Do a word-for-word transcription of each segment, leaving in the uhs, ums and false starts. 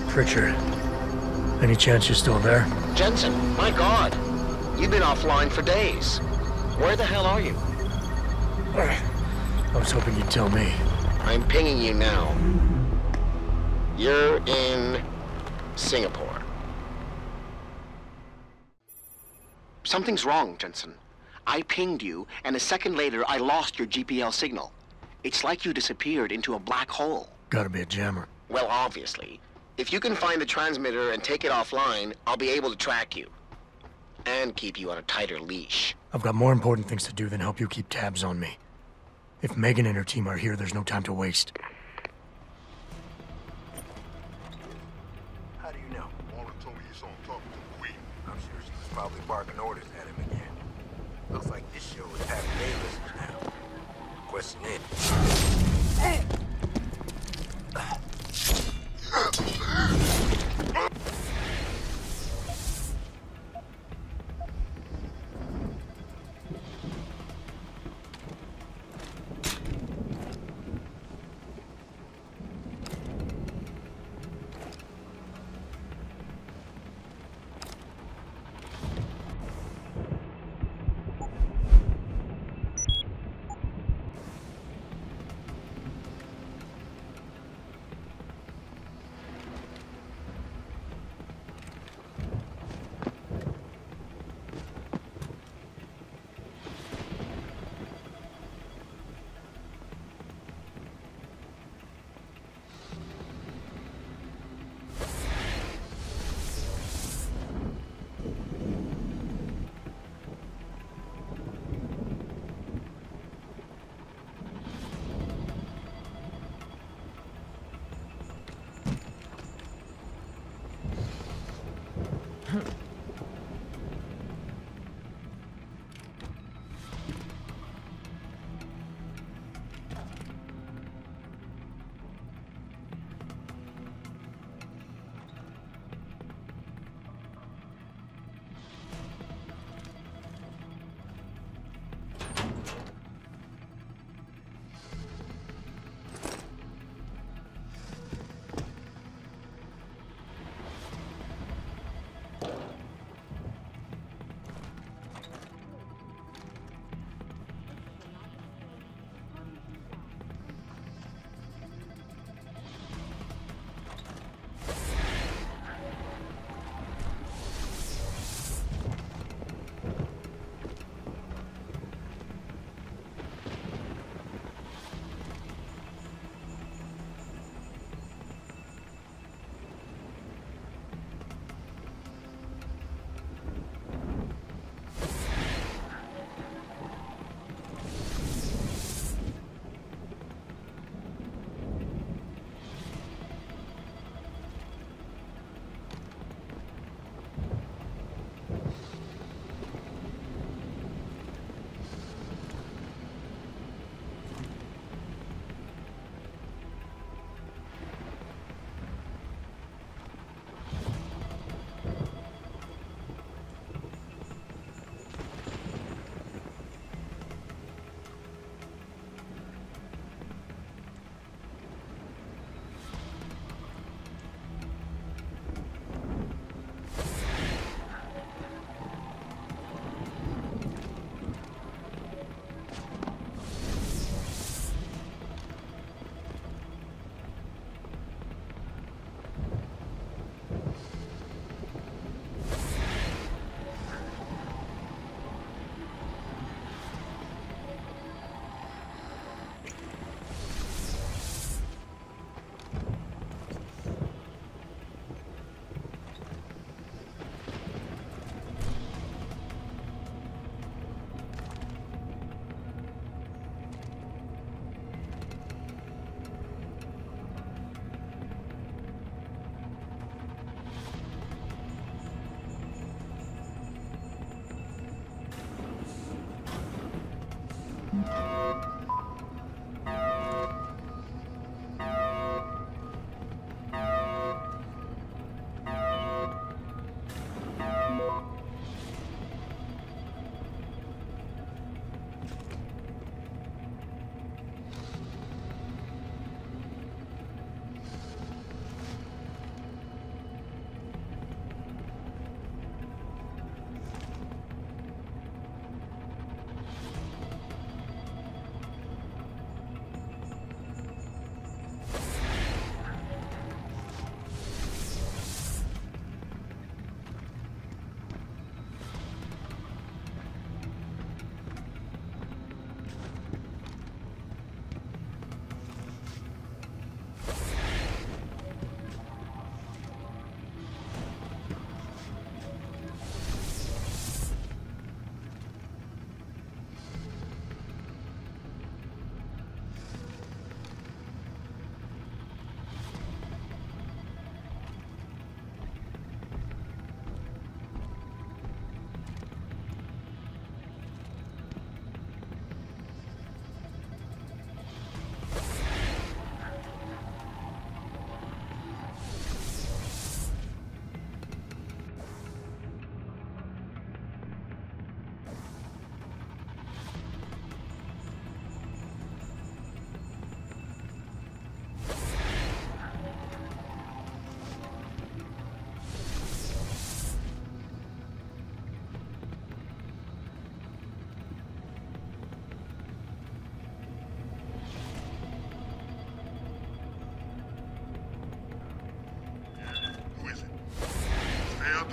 Pritchard, any chance you're still there? Jensen, my God. You've been offline for days. Where the hell are you? I was hoping you'd tell me. I'm pinging you now. You're in Singapore. Something's wrong, Jensen. I pinged you, and a second later, I lost your G P L signal. It's like you disappeared into a black hole. Gotta be a jammer. Well, obviously. If you can find the transmitter and take it offline, I'll be able to track you. And keep you on a tighter leash. I've got more important things to do than help you keep tabs on me. If Megan and her team are here, there's no time to waste. How do you know? Walter told me you saw him talking to the Queen. I'm sure she was probably barking orders at him again. Looks like this show is having day listeners now. Question is...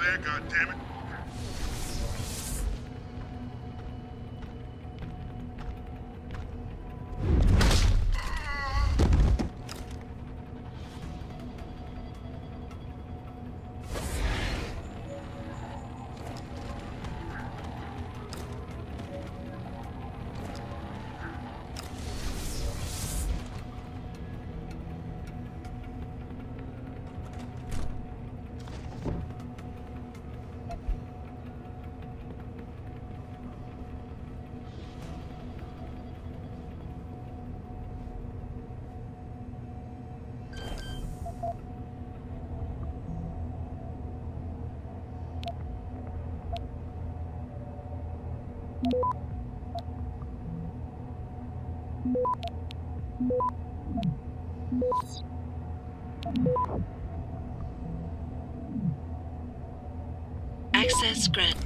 there, goddammit. Access granted.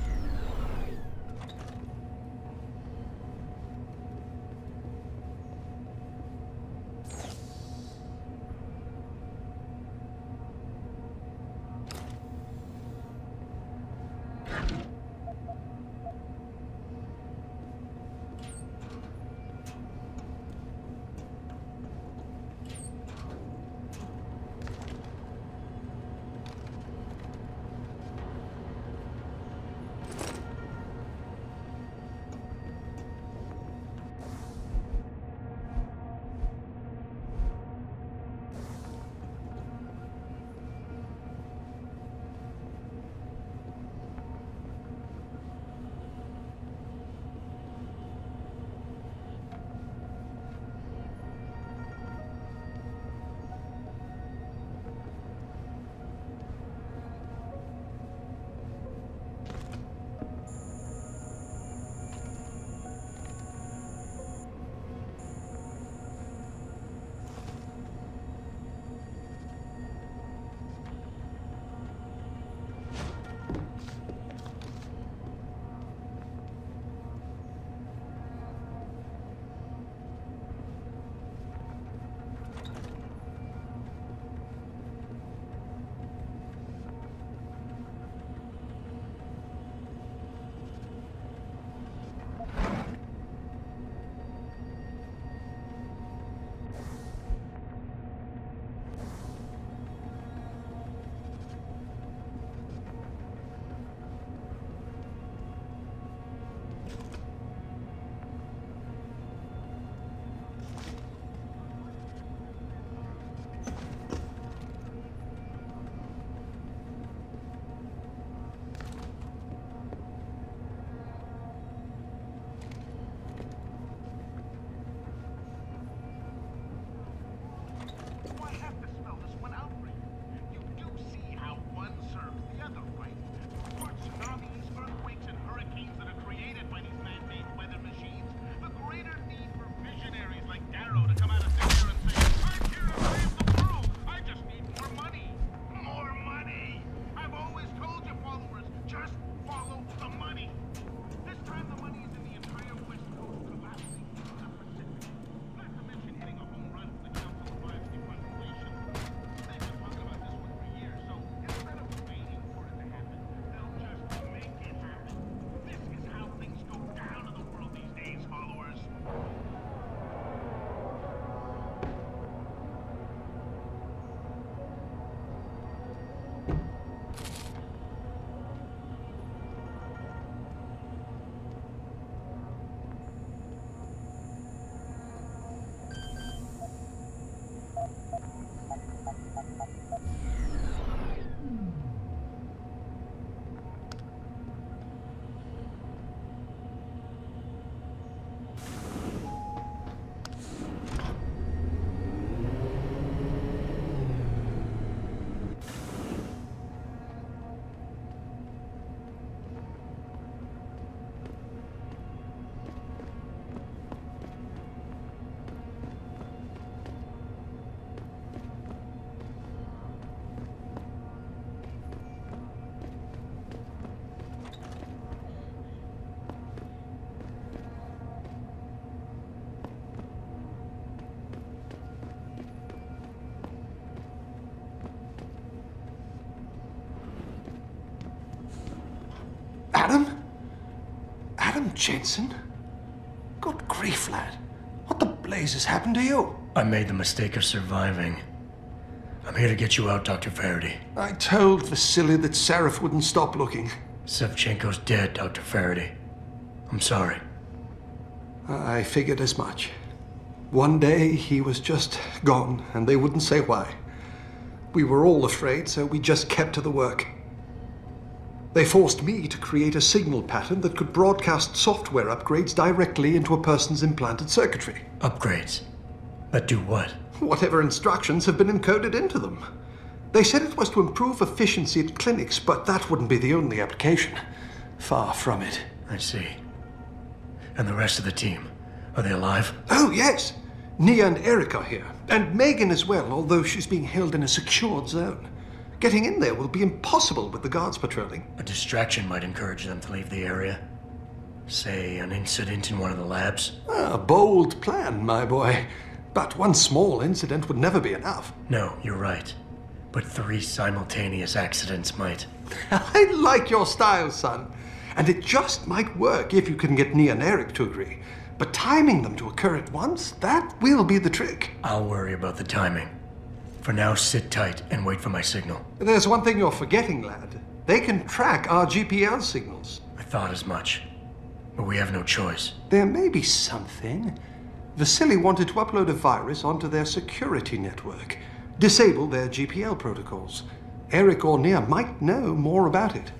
Adam? Adam Jensen? Good grief, lad. What the blazes happened to you? I made the mistake of surviving. I'm here to get you out, Doctor Faraday. I told Vasily that Seraph wouldn't stop looking. Sevchenko's dead, Doctor Faraday. I'm sorry. I figured as much. One day he was just gone, and they wouldn't say why. We were all afraid, so we just kept to the work. They forced me to create a signal pattern that could broadcast software upgrades directly into a person's implanted circuitry. Upgrades? That do what? Whatever instructions have been encoded into them. They said it was to improve efficiency at clinics, but that wouldn't be the only application. Far from it. I see. And the rest of the team? Are they alive? Oh, yes. Nia and Eric are here. And Megan as well, although she's being held in a secured zone. Getting in there will be impossible with the guards patrolling. A distraction might encourage them to leave the area. Say, an incident in one of the labs? A bold plan, my boy. But one small incident would never be enough. No, you're right. But three simultaneous accidents might. I like your style, son. And it just might work if you can get Nia and Eric to agree. But timing them to occur at once, that will be the trick. I'll worry about the timing. For now, sit tight and wait for my signal. There's one thing you're forgetting, lad. They can track our G P L signals. I thought as much. But we have no choice. There may be something. Vasily wanted to upload a virus onto their security network. Disable their G P L protocols. Eric or Nia might know more about it.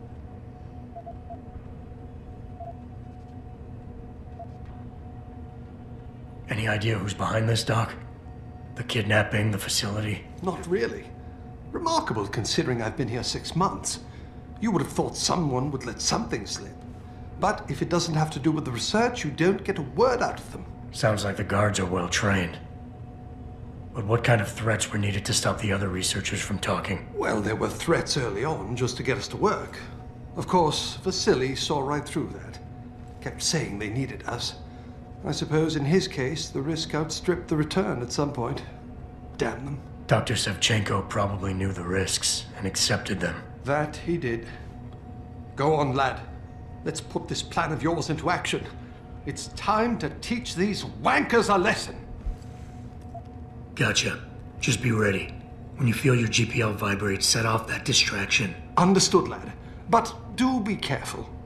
Any idea who's behind this, Doc? The kidnapping, the facility? Not really. Remarkable considering I've been here six months. You would have thought someone would let something slip. But if it doesn't have to do with the research, you don't get a word out of them. Sounds like the guards are well trained. But what kind of threats were needed to stop the other researchers from talking? Well, there were threats early on just to get us to work. Of course, Vasily saw right through that. Kept saying they needed us. I suppose in his case, the risk outstripped the return at some point. Damn them. Doctor Sevchenko probably knew the risks and accepted them. That he did. Go on, lad. Let's put this plan of yours into action. It's time to teach these wankers a lesson. Gotcha. Just be ready. When you feel your G P L vibrate, set off that distraction. Understood, lad. But do be careful.